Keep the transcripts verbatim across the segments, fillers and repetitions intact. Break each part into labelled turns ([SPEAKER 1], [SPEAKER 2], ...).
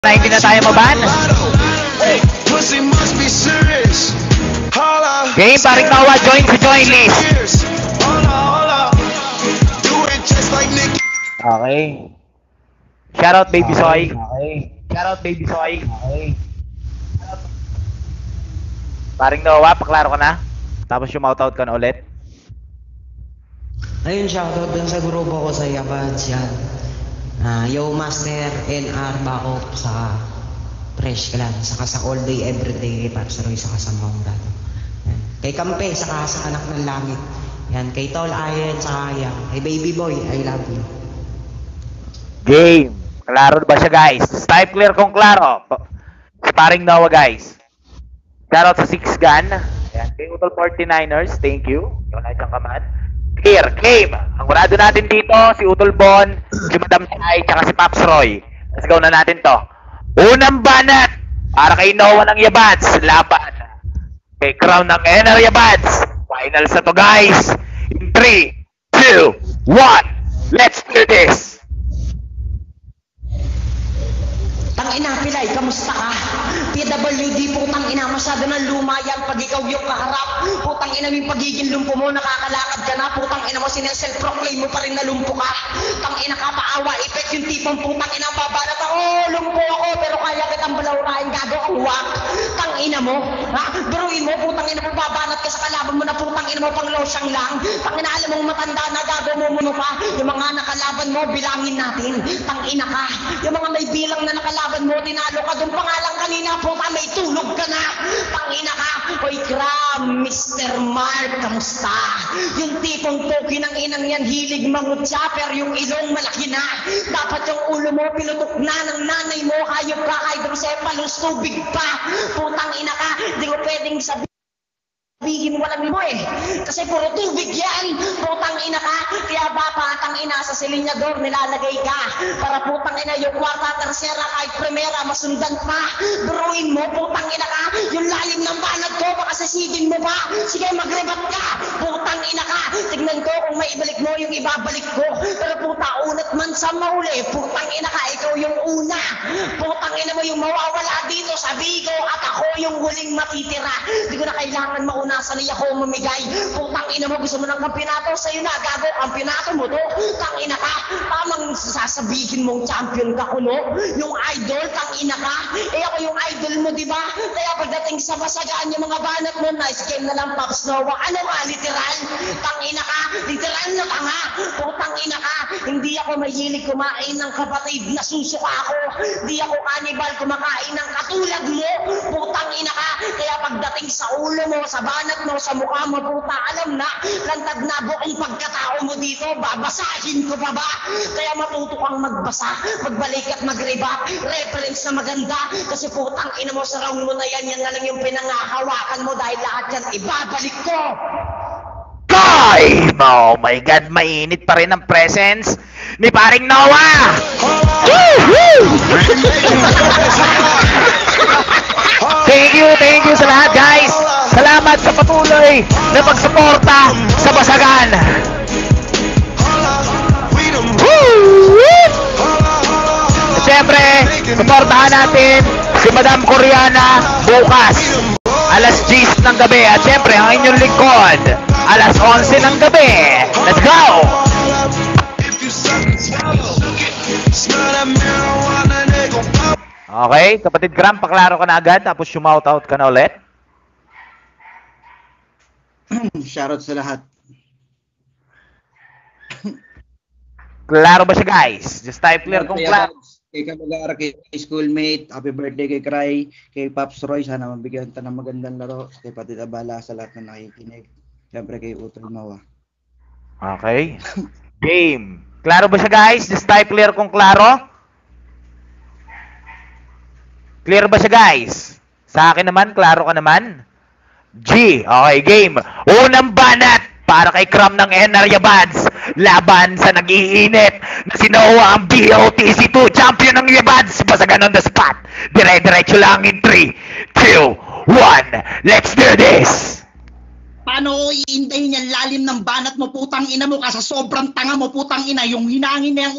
[SPEAKER 1] na hindi na tayo maban. Game, paring Noah, join to join list. Okay. Shoutout Baby Soy. Okay. Shoutout Baby Soy. Okay. Paring Noah, paklaro ka na. Tapos yung shoutout ka na ulit.
[SPEAKER 2] Ayun, shoutout dun sa grupo ko sa Yabads yan. Uh, yo Master, N R, Bakop, sa Fresh Clan, saka sa All Day Everyday, Paps Roy, saka sa Mount Dado. Kay Kampe, saka sa Anak ng Langit. Yan, kay Tol Ayen, saka yan. Kay Baby Boy, I love you.
[SPEAKER 1] Game. Klaro ba siya, guys? Type clear kung klaro. Sparring Noah, guys. Shoutout sa Six Gun. Ayan, kay Utol forty-niners, thank you. Yung na dyan kaman. Clear, game. Ang kurado natin dito, si Utol Bon, si Madam Chay, tsaka si Paps Roy. Let's go na natin to. Unang banat para kay Noah ng Yabads. Laban kay Crown ng N R Yabads. Final sa to, guys. In three, two, one. Let's do this.
[SPEAKER 2] Tangina, Pilay, kamusta ka? P W D, putang ina, masyado ng luma yan pag ikaw yung kaharap. Putang ina, yung pagiging lumpo mo, nakakalakad ka na. Putang ina mo, sineself-proclaim mo pa rin na lumpo ka. Tang ina ka, paawa, effect yung tipong putang ina, babarat ako. Oh, lumpo ako, pero kaya kitang balawrain, gago ang wak. Tang ina mo, ha? Biruin mo, putang ina mo, babanat ka sa kalaban mo na putang ina mo, pang losyang lang. Tang ina, alam mong matanda na, gago mo muno pa. Yung mga nakalaban mo, bilangin natin. Tang ina ka, yung mga may bilang na nakalaban mo, tinalo ka doon pa nga lang kanina, puta, may tulog ka na. Tangina ka. Oy, Kram, Mister Mark, kamusta? Yung tipong poki ng inang yan, hilig mangutsa, pero yung ilong malaki na. Dapat yung ulo mo, pinutok na ng nanay mo, hayop ka, hydrocephalus, tubig pa. Putang ina ka, di ko pwedeng sabihin. Sabihin walang mo eh. Kasi puro tubig yan. Putang ina ka. Kaya ba patang ina sa silinyador nilalagay ka. Para putang ina yung kwarta, tersera, kahit primera, masundan pa. Duruin mo, putang ina ka. Yung lalim ng banat ko, baka sasigin mo pa. Sige, magrebat ka. Putang ina ka. Tignan ko kung may ibalik mo yung ibabalik ko. Pero puta, unat man sa mauli. Putang ina ka, ikaw yung una. Putang ina mo yung mawawala dito sa Bigo. At ako yung huling matitira. Hindi ko na kailangan mauna. Sanay ako mamigay. Putang ina mo, gusto mo ng kampyonato? Sa'yo na, gago, kampyonato mo to. Tang ina ka, tamang sasabihin mong champion ka kuno. Yung idol, tang ina ka. Eh ako yung idol mo, di ba? Kaya pagdating sa masagaan yung mga banat mo, nice game na lang, Paps Noah. Ano ka, literal? Tang ina ka, literal na ka nga. Putang ina ka, hindi ako mahilig kumain ng kapatid na susuka ako. Hindi ako kanibal kumakain ng katulad mo. Putang ina ka, kaya pagdating sa ulo mo, sa banat mo, sa mukha mo, puta, alam na, lantad na buong pagkatao mo dito, babasahin ko pa ba? Kaya matuto kang magbasa, magbalik at mag-rebut, reference na maganda, kasi putang ina mo, sa round mo na yan, yan na lang yung pinangahawakan mo dahil lahat yan ibabalik ko.
[SPEAKER 1] Time! Oh my God, mainit pa rin ang presence ni paring Noah! Thank you, thank you sa lahat, guys! Salamat sa patuloy na pagsuporta sa Basagan! At syempre, suportahan natin si Madam Koreana bukas alas diyes ng gabi. At syempre, ang inyong lingkod alas onse ng gabi. Let's go! Okay, kapatid Gram, paklaro ka na agad tapos shumoutout ka na ulit.
[SPEAKER 3] Shoutout sa lahat.
[SPEAKER 1] Klaro ba siya, guys? Just type clear kung klaro.
[SPEAKER 3] Kay Kamagara, kay schoolmate, happy birthday kay Cry, kay Paps Roy, sana mabigyan ta ng magandang laro. Kay Patita Bala, sa lahat na nakikinig. Siyempre kay Utol Noah.
[SPEAKER 1] Okay. Game. Klaro ba siya, guys? Just type clear kung klaro. Clear ba siya, guys? Sa akin naman, klaro ka naman. G. Okay, game. Unang banat para kay Kram ng N R Yabads. Laban sa nag-iinit na si Noah, ang B O T C two champion ng Yabads. Basagan on the spot. Dire-diretso lang in three, two, one. Let's do this!
[SPEAKER 4] Paano ko iintayin yung lalim ng banat mo, putang ina mo, kasi sobrang tanga mo, putang ina, yung hinangin na yung ulo.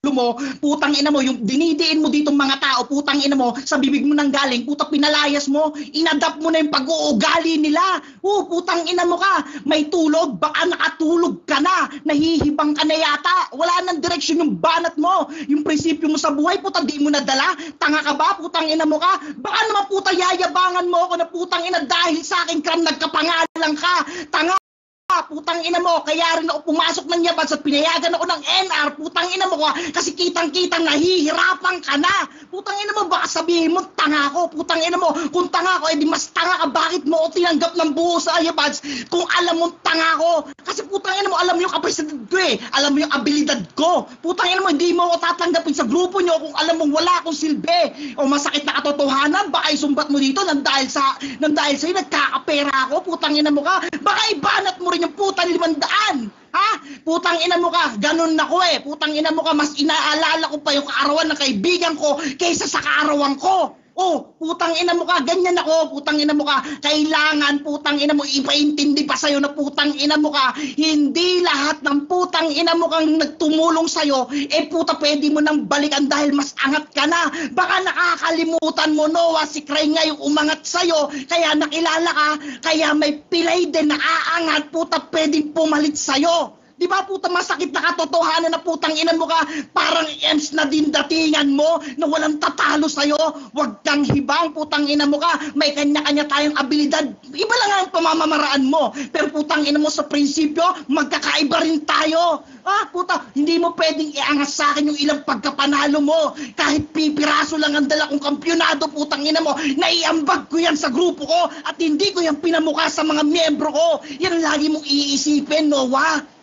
[SPEAKER 2] mo, putang ina mo, yung dinidiin mo ditong mga tao, putang ina mo, sa bibig mo nang galing, putang pinalayas mo, inadapt mo na yung pag-uugali nila. Oh, putang ina mo ka, may tulog, baka nakatulog ka na, nahihibang ka na yata, wala nang direksyon yung banat mo, yung prinsipyo mo sa buhay, putang di mo nadala, tanga ka ba, putang ina mo ka, baka naman putang yayabangan mo ako na putang ina dahil sa akin kram nagkapangalan ka, tanga. Putang ina mo, kaya rin ako pumasok ng yabas at pinayagan ako ng N R, putang ina mo ko, kasi kitang-kitang nahihirapan ka na. Putang ina mo, baka sabihin mo, tanga ako, putang ina mo, kung tanga ako, edi mas tanga ka, bakit mo ako tinanggap ng buo sa yabas kung alam mo tanga ako? Kasi putang ina mo, alam mo yung kapasidad ko eh, alam mo yung abilidad ko. Putang ina mo, hindi mo ako tatanggapin sa grupo nyo kung alam mong wala akong silbi. O masakit na katotohanan, baka isumbat mo dito nang dahil sa, nang dahil sa'yo, nagkakapera ako, putang ina mo ka, baka ibanat mo rin yung putang limandaan. Ha? Putang ina mo ka, ganun na ko eh. Putang ina mo ka, mas inaalala ko pa yung kaarawan ng kaibigan ko kaysa sa kaarawan ko. Oh, putang ina mo ka, ganyan ako, putang ina mo ka, kailangan putang ina mo, ipaintindi pa sa'yo na putang ina mo ka, hindi lahat ng putang ina mo kang nagtumulong sa'yo, eh puta pwede mo nang balikan dahil mas angat ka na, baka nakakalimutan mo Noah, si Cray nga yung umangat sa'yo, kaya nakilala ka, kaya may pilay din na aangat, puta pwedeng pumalit sa'yo. Di ba puta masakit na katotohanan na putang ina mo ka, parang ems na din datingan mo na walang tatalo sa'yo, wag kang hibang putang ina mo ka, may kanya-kanya tayong abilidad, iba lang ang pamamamaraan mo, pero putang ina mo sa prinsipyo, magkakaiba rin tayo. Ah puta, hindi mo pwedeng iangas sa akin yung ilang pagkapanalo mo, kahit pipiraso lang ang dala kong kampyonado putang ina mo, naiambag ko yan sa grupo ko at hindi ko yan pinamukha sa mga miyembro ko, yan lagi mong iisipin Noah.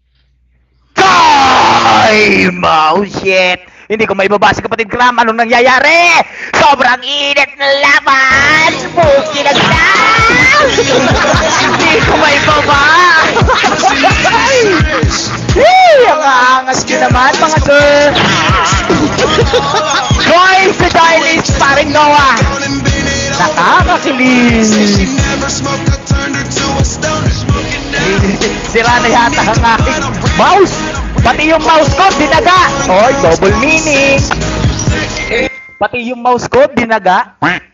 [SPEAKER 1] Time! Oh shit! Hindi ko maibaba si kapatid Kram. Anong nangyayari? Sobrang init na laban! Puki na galaw! Hindi ko maibaba! Hey! Ang aangas nyo naman mga sir! Joy sa joylist paring Noah! Nakakakilig! Sira na yata ang aking mouse! Pati yung mouse ko, dinaga! Oy, double meaning! Pati yung mouse ko, dinaga!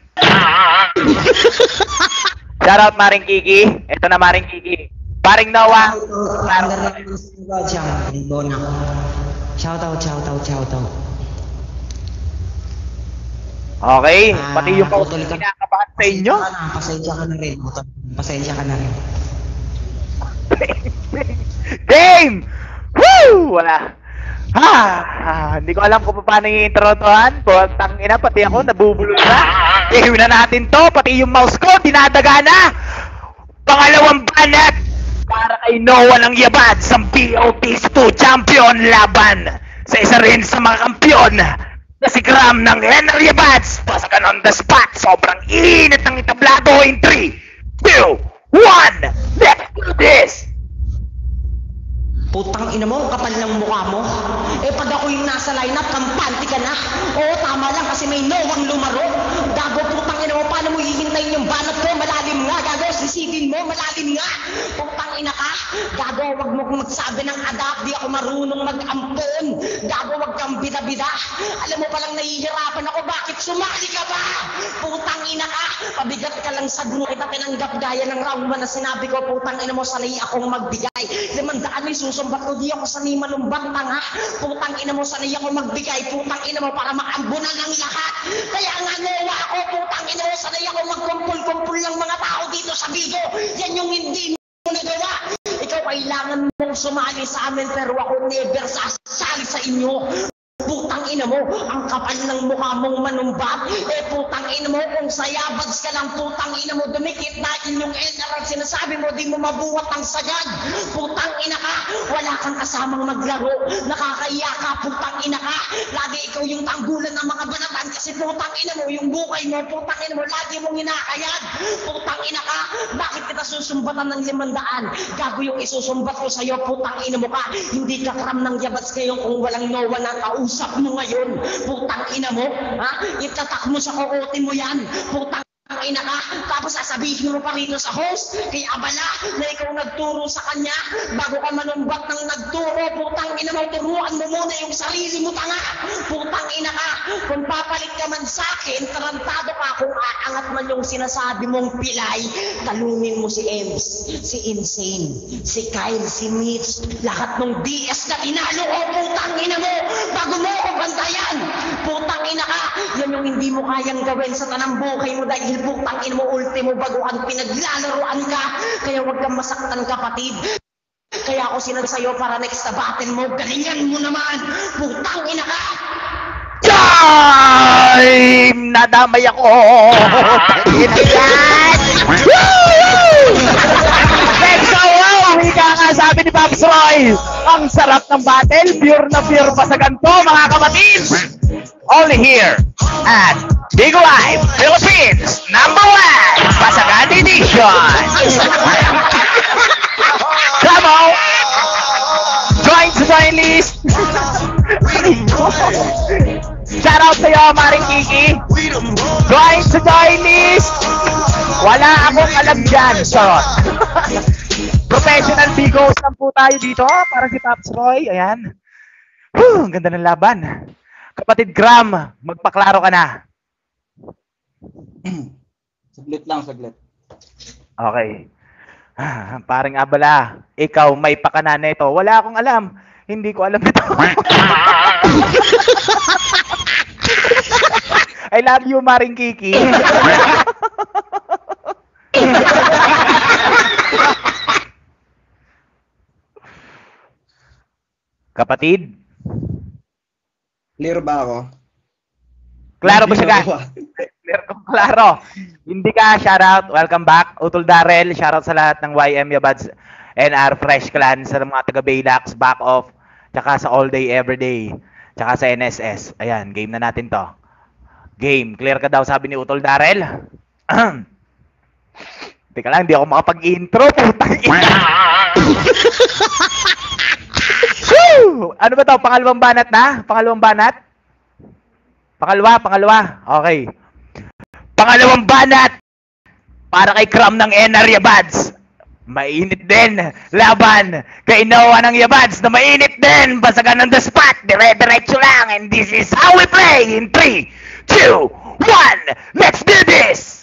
[SPEAKER 1] Shoutout Maring Kiki! Ito na Maring Kiki! Paring Noah!
[SPEAKER 2] Shoutout, shoutout, shoutout.
[SPEAKER 1] Okay, pati yung mouse ko, kinakabahan sa inyo?
[SPEAKER 2] Pasensya ka na rin, pasensya ka na rin.
[SPEAKER 1] Game! Woo! Wala. Ha! Ah, hindi ko alam kung paano yung intro to, han. Putang ina, pati ako nabubulol na. Game na natin to, pati yung mouse ko, dinadaga na. Pangalawang banat para kay Noah ng Yabad sa B O T two champion laban sa isa rin sa mga kampiyon na si Kram ng N R Yabads. Pasakan on the spot, sobrang init ng itablado in three, two, one, let's do this!
[SPEAKER 2] Putang ina mo, kapal ng mukha mo. Eh pag ako yung nasa lineup, kampante ka na. Oo, tama lang kasi may Noang lumaro. Gago, putang ina mo, paano mo hihintayin yung banat ko? Malalim nga, gago, sisipin mo, malalim nga. Putang ina ka, gago, wag mo kong magsabi ng adapt, di ako marunong mag-ampon. Gago, wag kang bida-bida. Alam mo palang nahihirapan ako, bakit sumali ka ba? Putang ina ka, pabigat ka lang sa grupo kita tinanggap gaya ng round one na sinabi ko, putang ina mo, sanay akong magbigay. Limandaan may susunod. Ba't ko di ako sanay malumbang tanga? Putang ina mo, sanay ako magbigay. Putang ina mo para makambunan ang lahat. Kaya nga Noah ako, putang ina mo, sanay ako magkumpul-kumpul ng mga tao dito sa Bigo. Yan yung hindi mo nagawa. Ikaw kailangan mong sumali sa amin pero ako never sasali sa inyo. Putang ina mo, ang kapal ng mukha mong manumbat. Eh putang ina mo, kung sayabags ka lang, putang ina mo, dumikit natin yung N R at sinasabi mo, di mo mabuhat ang sagad. Putang ina ka, wala kang kasamang maglaro. Nakakaiya ka, putang ina ka. Lagi ikaw yung tanggulan ng mga banatan kasi putang ina mo, yung bukay mo, putang ina mo, lagi mong inakayad. Putang ina ka, bakit kita susumbatan ng limandaan? Gago yung isusumbat ko sa'yo, putang ina mo ka. Hindi ka Kram ng Yabads ngayon kung walang Noah na tao. Usap mo ngayon, putang ina mo, ha? Itatak mo sa kukote mo yan, putang ang ina ka, tapos sasabihin mo pa rito sa host, kay abala na ikaw nagturo sa kanya, bago ka manumbat ng nagturo, putang ina mo, turuan mo muna yung sarili mo, tanga, putang ina ka, kung papalit ka man sa akin, tarantado ka, kung aangat man yung sinasabi mong pilay, talunin mo si Ems, si Insane, si Kyle, si Mitch, lahat ng D S na tinalo ko, putang ina mo, bago mo ko bantayan, putang ina ka, yan yung hindi mo kayang gawin sa tanang buhay mo dahil putang ina mo ultimo baguhan pinaglalaroan ka, kaya huwag kang masaktan kapatid. Kaya ako sinabi sa'yo para next na battle mo, galingan mo naman, putang ina ka.
[SPEAKER 1] Time! Nadamay ako! Tangin na yan! Let's go! Wika nga sabi ni Pops Roy, ang sarap ng battle, pure na pure pa sa ganito mga kapatid! Only here at Big Live Philippines number one Pasagan Edition. Come on, join to join list. Shout out sa iyo, Maring Kiki. Join to join list. Wala akong alam dyan, Charot. Professional bigos lang po tayo dito para si Pops Roy. Ayan. Whew, ang ganda ng laban. Kapatid Gram, magpaklaro ka na.
[SPEAKER 3] Saglit lang, saglit.
[SPEAKER 1] Okay. Ah, paring abala, ikaw may pakana na ito. Wala akong alam. Hindi ko alam ito. I love you, Maring Kiki. Kapatid?
[SPEAKER 3] Clear ba ako?
[SPEAKER 1] Klaro ba siya, guys? Clear ko, klaro. Hindi ka, shoutout, welcome back. Utol Darrell, shoutout sa lahat ng Y M Yabads N R Fresh Clan, sa mga taga Baylax, back off, tsaka sa all day, every day, tsaka sa N S S. Ayan, game na natin to. Game, clear ka daw, sabi ni Utol Darrell. Teka lang, hindi ako makapag-intro, putang ina. Ano ba to? Pangalawang banat na? Pangalawang banat? Pangalawa, pangalawa. Okay. Pangalawang banat para kay Cram ng N R Yabads. Mainit din. Laban kay Noah ng Yabads na mainit din. Basagan ng the spot. Dire-diretso lang. And this is how we play in three, two, one. Let's do this!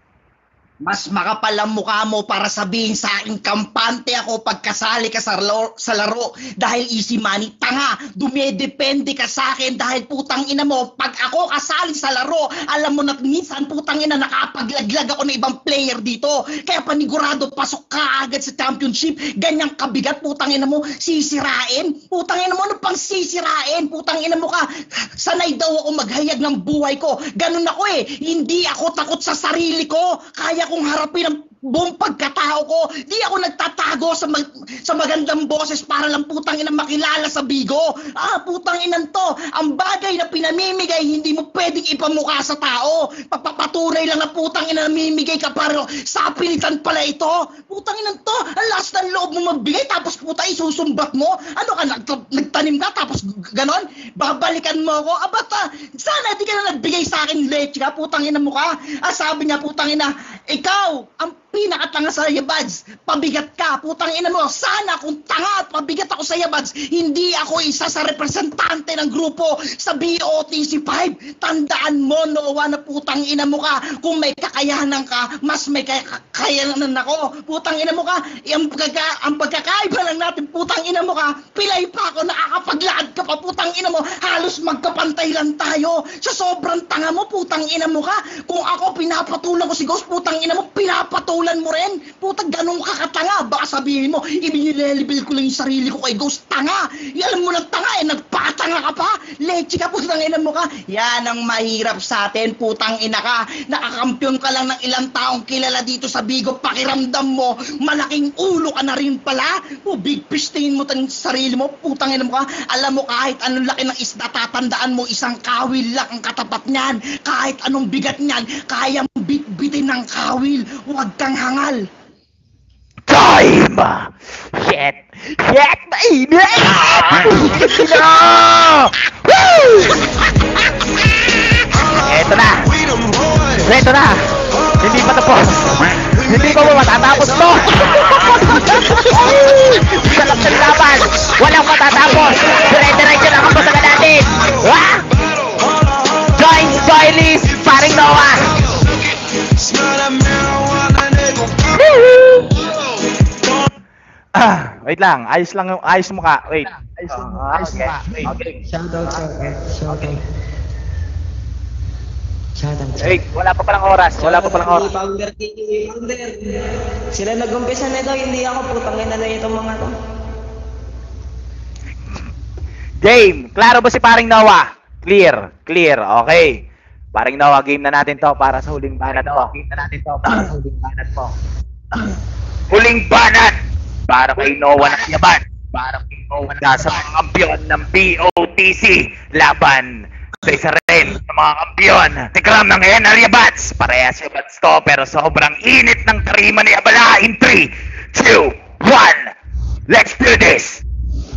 [SPEAKER 2] Mas makapal ang mukha mo para sabihin sa akin kampante ako pagkasali ka sa laro, sa laro dahil easy money. Tanga, dumedepende ka sa akin dahil putang ina mo, pag ako kasali sa laro, alam mo na minsan putang ina nakapaglaglag ako ng ibang player dito. Kaya panigurado, pasok ka agad sa championship. Ganyang kabigat, putang ina mo, sisirain. Putang ina mo, ano pang sisirain? Putang ina mo ka, sanay daw ako maghayag ng buhay ko. Ganun ako eh, hindi ako takot sa sarili ko. Kaya kung harapin ang buong pagkatao ko, di ako nagtatago sa mag sa magandang boses para lang putang ina makilala sa Bigo. Ah, putang inan to, ang bagay na pinamimigay hindi mo pwedeng ipamukha sa tao. Papapatunay lang na putang ina namimigay ka pero sa pilitan pala ito. Putang inan to, ang last ng loob mo magbigay tapos putang isusumbat mo. Ano ka, nag nagtanim ka tapos ganon? Babalikan mo ako? Abata, sana di ka na nagbigay sa akin leche ka, putang ina mo ka. Ah, sabi niya putang ina, ikaw, ang pinakatanga sa Yabads, pabigat ka, putang ina mo, sana kung tanga at pabigat ako sa Yabads, hindi ako isa sa representante ng grupo sa B O T C five. Tandaan mo, Noah, na putang ina mo ka, kung may kakayanan ka, mas may kakayanan ako, putang ina mo ka, ang, pagkaka, ang pagkakaiba lang natin, putang ina mo ka, pilay pa ako, nakakapaglaad ka pa, putang ina mo, halos magkapantay lang tayo, sa sobrang tanga mo, putang ina mo ka, kung ako pinapatulan ko si Ghost, putang ina mo, pinapatulan mo rin. Putang ganun ka katanga. Baka sabihin mo, ibinilelevel ko lang yung sarili ko kay Ghost. Tanga. Alam mo ng tanga eh. Nagpatanga ka pa. Leche ka, putang ina mo ka. Yan ang mahirap sa atin. Putang ina ka. Nakakampiyon ka lang ng ilang taong kilala dito sa Bigo. Pakiramdam mo, malaking ulo ka na rin pala. O, big fish tingin mo tayong sarili mo. Putang ina mo ka. Alam mo kahit anong laki ng isda, tatandaan mo isang kawil lang ang katapat niyan. Kahit anong bigat niyan, kaya bit-bitin ng kawil. Huwag kang hangal.
[SPEAKER 1] Time! Shit! Shit! Mainit! No! Woo! Eto na! Eto na! po. Hindi pa ba matatapos to? Sarap ng laban. Walang matatapos. Dire-diretso lang ang basagan natin. Ah! Join, join list. Paring Noah. Ah, wait lang. Ayos lang, ayos mukha. Wait. Ayos lang, ayos mukha. Wait. Okay.
[SPEAKER 2] Shoutout sa shoutout. Shoutout.
[SPEAKER 1] Wait, wala pa palang oras. Wala pa palang oras.
[SPEAKER 2] Founder, founder. Sila nag-umpisa nito, hindi ako. Putang ina na itong mga to.
[SPEAKER 1] Game. Klaro ba si Paring Noah? Clear. Clear. Okay. Paring Noah, game na natin to para sa huling banat mo. Game na natin to para sa huling banat mo. Huling banat! Para kay Noah ng yaban. Para kay Noah na sa mga kampiyon ng B O T C. Laban sa isa rin sa mga kampiyon. Tikram ng N R Yabats. Parehas Yabats to pero sobrang init ng karima ni Abala in three, two, one. Let's do this!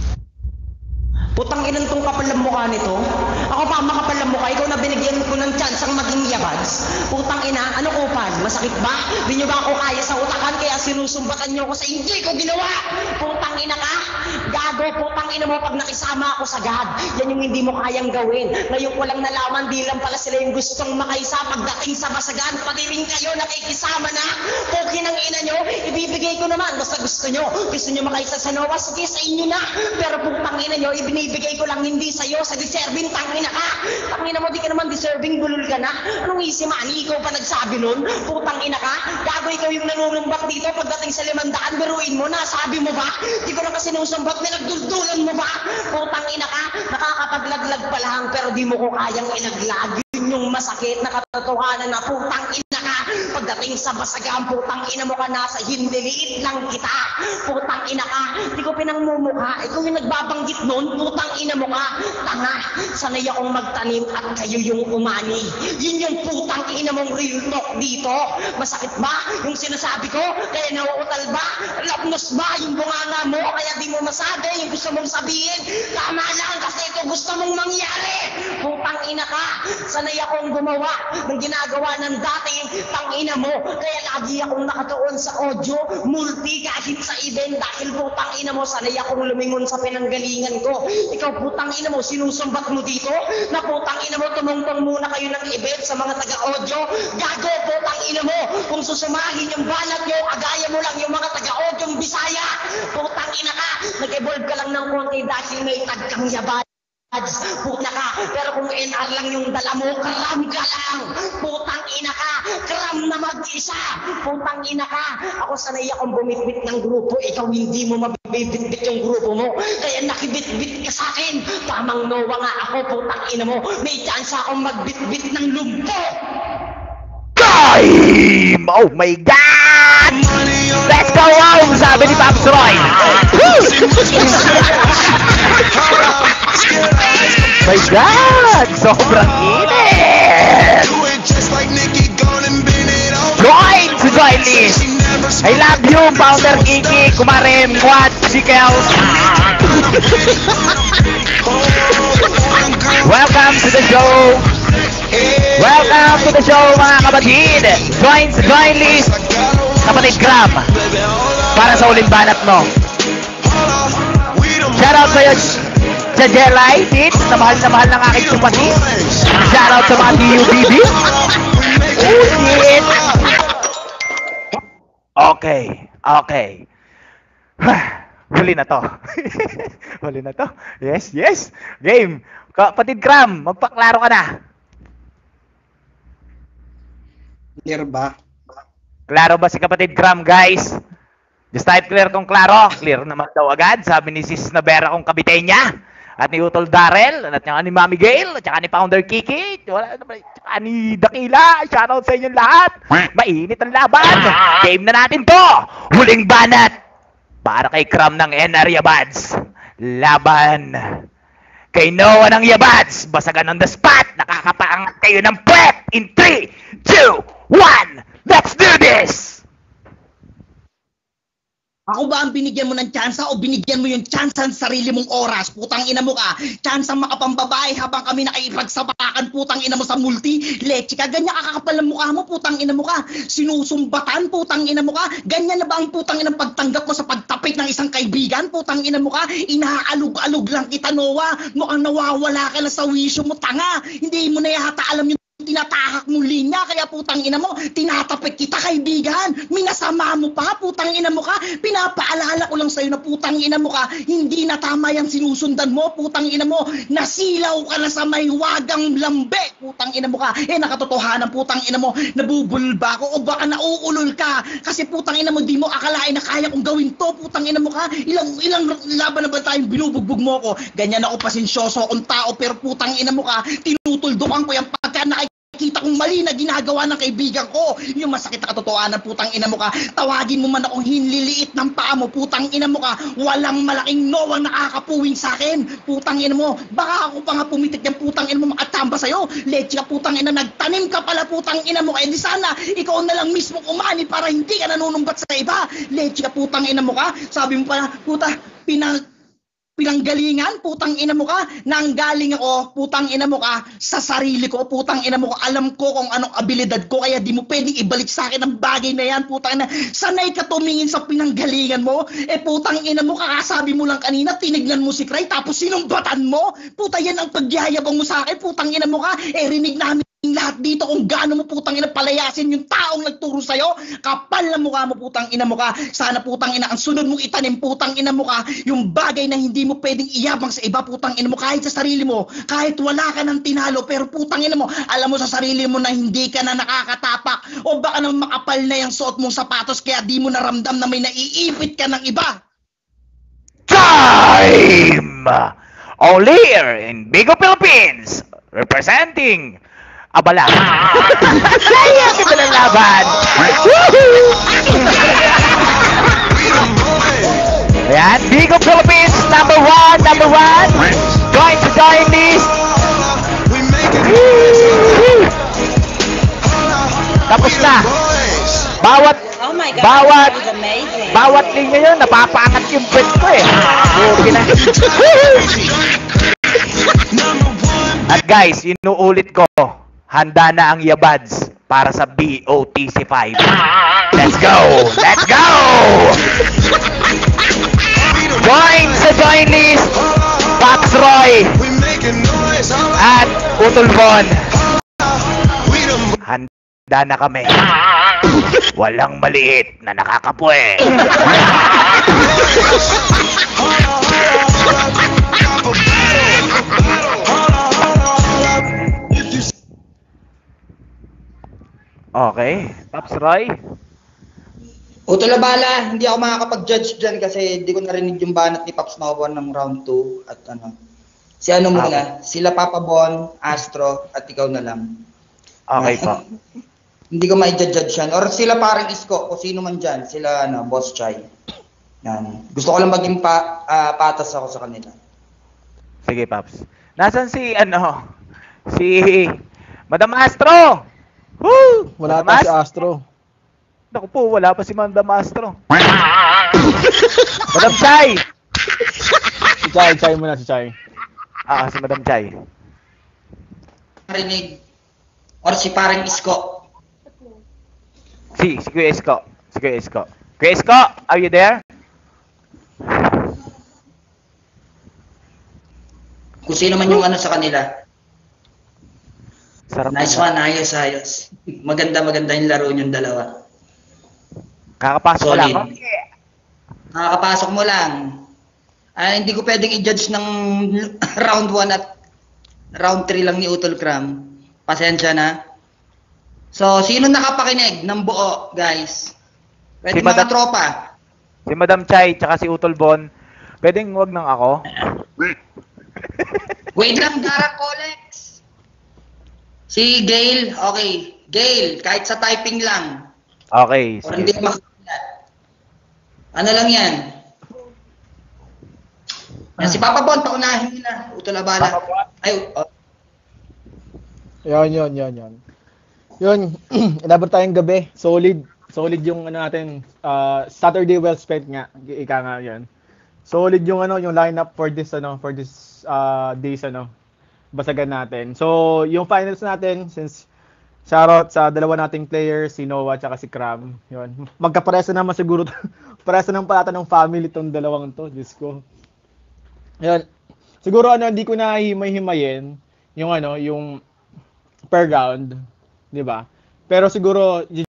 [SPEAKER 2] Putang ilan tong kapal ng mukha nito? Ako pa makapal ng mukha, ikaw na binigyan ko ng chance ang maging yabads. Putang ina, ano kupal? Masakit ba? Di nyo ba ako kaya sa utakan kaya sinusumbatan nyo ako sa hindi ko ginawa? Putang ina ka? Gago, putang ina mo pag nakisama ako sa God. Yan yung hindi mo kayang gawin. Ngayon ko lang nalaman, di lang pala sila yung gustong makaisa pagdating sa basagan. Pati rin kayo nakikisama na. Pukin ang ina nyo, ibibigay ko naman. Basta gusto nyo. Gusto nyo makaisa sa Noah, sige sa inyo na. Pero putang ina nyo, ibinibigay Ibigay ko lang hindi sa'yo, sa deserving tangina ka. Tangina mo, di ka naman deserving, bulol ka na. Anong easy money? Ikaw pa nagsabi nun? Putang ina ka? Gago, ikaw yung nanunumbat dito pagdating sa limandaan, biruin mo na. Sabi mo ba? Di ko na kasi nusumbat, nilagduldulan mo ba? Putang ina ka? Nakakapaglaglag pa lang, pero di mo ko kayang ilaglag. Yun yung masakit na katotohanan na putang ina ka. Pagdating sa basagaan, putang ina mo ka nasa hindiliit lang kita. Putang ina ka. Di ko pinangmumukha. Ikaw yung nagbabanggit nun, putang ina mo ka. Tanga. Sanay akong magtanim at kayo yung umani. Yun yung putang ina mong real talk dito. Masakit ba yung sinasabi ko? Kaya nauutal ba? Lapnos ba yung bunganga mo? Kaya di mo masabi yung gusto mong sabihin. Tama lang kasi ito gusto mong mangyari. Putang ina ka. Sanay akong gumawa ng ginagawa ng dating tangina mo. Kaya lagi akong nakatuon sa audio, multi kahit sa event dahil putang ina mo, sanay akong lumingon sa pinanggalingan ko. Ikaw putang ina mo, sinusumbat mo dito na putang ina mo, tumungtong muna kayo ng event sa mga taga-audio. Gago putang ina mo, kung susumahin yung banat nyo, agaya mo lang yung mga taga-audio Bisaya. Putang ina ka, nag-evolve ka lang ng konti dahil may tagkang yaban. Puta ka, pero kung N R lang yung dala mo, karam ka lang. Putang ina ka, karam na mag-isa. Putang ina ka, ako sanay akong bumitbit ng grupo, ikaw hindi mo mabibitbit yung grupo mo. Kaya nakibitbit ka sa akin. Tamang Noah nga ako, putang ina mo. May chance akong magbitbit ng lumpo.
[SPEAKER 1] Time! Oh my God! Let's go home! Sabi ni Pops Roy. My God! Sobrang init! Join to join list! I love you, Founder Kiki, Kumare, Mwat, Sikels. Welcome to the show! Welcome to the show, mga kapatid! Join sa join list! Kapatid Gram! Para sa uling banat mo! Shoutout sa'yo, Jajelay, Tits, na mahal na mahal ng aking supati. Shoutout sa mga T U B B. Ulit! Okay, okay. Huli na to. Huli na to. Yes, yes. Game. Kapatid Gram, magpaklaro ka na.
[SPEAKER 3] Clear ba?
[SPEAKER 1] Klaro ba si kapatid Gram, guys? Just type clear kung klaro. Clear naman daw agad. Sabi ni Sis Navera kung kabitenya. At ni Utol Darrell. At saka ni Mami Gail. At saka ni Founder Kiki. At saka ni Dakila. Shoutout sa inyong lahat. Mainit ang laban. Game na natin to. Huling banat. Para kay Kram ng N R Yabads. Laban. Kay Noah ng Yabads. Basagan on the spot. Nakakapaangat kayo ng prep. In three, two, one. Let's do this!
[SPEAKER 2] Ako ba ang binigyan mo ng tsansa o binigyan mo yung tsansa ng sarili mong oras? Putang ina mo ka. Tsansa makapambabae habang kami nakipagsabakan. Putang ina mo sa multi. Leche ka. Ganyan kakakapal ng mukha mo. Putang ina mo ka. Sinusumbatan. Putang ina mo ka. Ganyan na ba ang putang ina pagtanggap mo sa pagtapik ng isang kaibigan? Putang ina mo ka. Inaalog-alog lang kita, Noah. Mukhang nawawala ka na sa wisyo mo. Tanga. Hindi mo na yata alam yung tinatahak mong linya, kaya putang ina mo, tinatapik kita kaibigan, minasama mo pa, putang ina mo ka, pinapaalala ko lang sa'yo na putang ina mo ka, hindi na tama yung sinusundan mo, putang ina mo, nasilaw ka na sa may wagang lambe, putang ina mo ka, eh nakatotohanan putang ina mo, nabubulba ko o baka nauulol ka, kasi putang ina mo, di mo akalain na kaya kong gawin to, putang ina mo ka, ilang, ilang laban na ba tayong binubugbog mo ko, ganyan ako pasensyoso akong tao, pero putang ina mo ka, tinutuldukan ko yung pagka nakikita kita kong mali na ginagawa ng kaibigan ko. Yung masakit na katotohanan, putang ina mo ka. Tawagin mo man akong hinliliit ng paa mo, putang ina mo ka. Walang malaking Noah nakakapuwing sa akin. Putang ina mo. Baka ako pa nga pumitik yung putang ina mo makatamba sa'yo. Leche ka putang ina, nagtanim ka pala putang ina mo ka. Eh di sana, ikaw na lang mismo umani para hindi ka nanunumbat sa iba. Leche ka putang ina mo ka. Sabi mo pala, puta, pinang... pinanggalingan, putang ina mo ka, nanggaling ako, putang ina mo ka, sa sarili ko, putang ina mo ka, alam ko kung anong abilidad ko, kaya di mo pwedeng ibalik sa akin ang bagay na yan, putang ina, sanay ka tumingin sa pinanggalingan mo, eh putang ina mo, kakasabi mo lang kanina, tinignan mo si Cray, tapos sinumbatan mo, puta yan ang pagyayabang mo sa akin, putang ina mo ka, eh rinig namin lahat dito kung gaano mo putang ina palayasin yung taong nagturo sa'yo, kapal na mukha mo putang ina mo ka, sana putang ina ang sunod mong itanim putang ina mo ka, yung bagay na hindi mo pwedeng iyabang sa iba putang ina mo, kahit sa sarili mo, kahit wala ka ng tinalo, pero putang ina mo, alam mo sa sarili mo na hindi ka na nakakatapak, o baka nang makapal na yung suot mong sapatos kaya di mo naramdam na may naiipit ka ng iba.
[SPEAKER 1] Time! Only here in Bigo Philippines, representing Abala. Ayan, ito ng laban. Ayan, Bigo Philippines, number one, number one. Join to join list. Tapos na. Bawat,
[SPEAKER 4] Oh my God,
[SPEAKER 1] bawat,
[SPEAKER 4] that was amazing.
[SPEAKER 1] bawat linya yun, napapaangat yung pwet ko eh. Okay na. At guys, inuulit ko, handa na ang Yabads para sa B O T C five. Let's go! Let's go! Join sa join list, Pops Roy at Utulbon. Handa na kami. Walang maliit na nakakapwe. Okay, Pops Roy.
[SPEAKER 3] Utulabala, hindi ako makakapag-judge dyan kasi hindi ko narinig yung banat ni Pops Noah ng round two at ano. Si ano muna, sila Papa Bon, Astro, at ikaw na lang.
[SPEAKER 1] Okay po.
[SPEAKER 3] Hindi ko ma-judge yan. Or sila parang Isko, o sino man dyan, sila ano, Boss Chai. Yan. Gusto ko lang maging pa, uh, patas ako sa kanila.
[SPEAKER 1] Sige, Pops. Nasaan si, ano, si Madam Astro? Woo!
[SPEAKER 5] Wala
[SPEAKER 1] Madam
[SPEAKER 5] pa si
[SPEAKER 1] Ast-
[SPEAKER 5] Astro.
[SPEAKER 1] Naku po, wala pa si Madam Astro. Madam Chai!
[SPEAKER 5] Si Chay, Chay muna si Chay.
[SPEAKER 1] Ah, si Madam Chai.
[SPEAKER 3] Marinig. Or si parang Isko.
[SPEAKER 1] Si, si Kuya Isko. Si Kuya Isko. Kuya Isko, are you there?
[SPEAKER 3] Kung sino man yung ano sa kanila.
[SPEAKER 1] Sarap
[SPEAKER 3] Nice
[SPEAKER 1] na.
[SPEAKER 3] one, ayos, ayos. Maganda, maganda yung laro yung dalawa.
[SPEAKER 1] Kakapasok ko lang.
[SPEAKER 3] Solid. Nakakapasok mo lang. Ah, hindi ko pwedeng i-judge ng round one at round three lang ni Utol Cram. Pasensya na. So, sino nakapakinig ng buo, guys? Pwede
[SPEAKER 1] Si
[SPEAKER 3] mga
[SPEAKER 1] Madam-
[SPEAKER 3] tropa.
[SPEAKER 1] Si Madam Chai, tsaka si Utolbon. Pwedeng wag nang ako.
[SPEAKER 3] Wait lang, Dara Colex. Si Gail, okay. Gail, kahit sa typing lang.
[SPEAKER 1] Okay.
[SPEAKER 3] Or hindi
[SPEAKER 1] Sige.
[SPEAKER 3] makakita. Ano lang yan? Yan, si Papa Bon, paunahin mo na. Utol Abala.
[SPEAKER 1] Papa Bon?
[SPEAKER 3] Ay, oh.
[SPEAKER 5] Yan, yan, yan, yan. Yun, inabot tayong gabi. Solid. solid yung ano natin, uh, Saturday well spent nga, ika nga 'yan. Solid yung ano, yung lineup for this ano, for this uh, days ano, basagan natin. So, yung finals natin, since shoutout sa dalawa nating players, si Noah at si Cram. Yun. Magkaparesa naman siguro. Paresa ng palata ng family tong dalawang to. Diyos ko. Yun. Siguro ano, hindi ko na himay-himayin yung ano, yung per round. Di ba? Pero siguro,